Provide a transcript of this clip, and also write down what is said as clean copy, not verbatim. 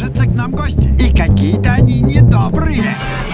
кажется, к нам гости. И какие-то они недобрые.